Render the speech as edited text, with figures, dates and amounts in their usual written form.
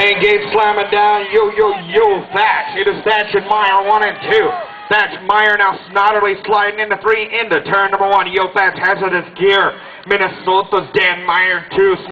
Main gate slamming down, yo, Thatch. It is Thatch and Meyer 1 and 2. Thatch, Meyer now snottily sliding into 3 into turn number 1. Yo, Thatch hazardous gear. Minnesota's Dan Meyer 2.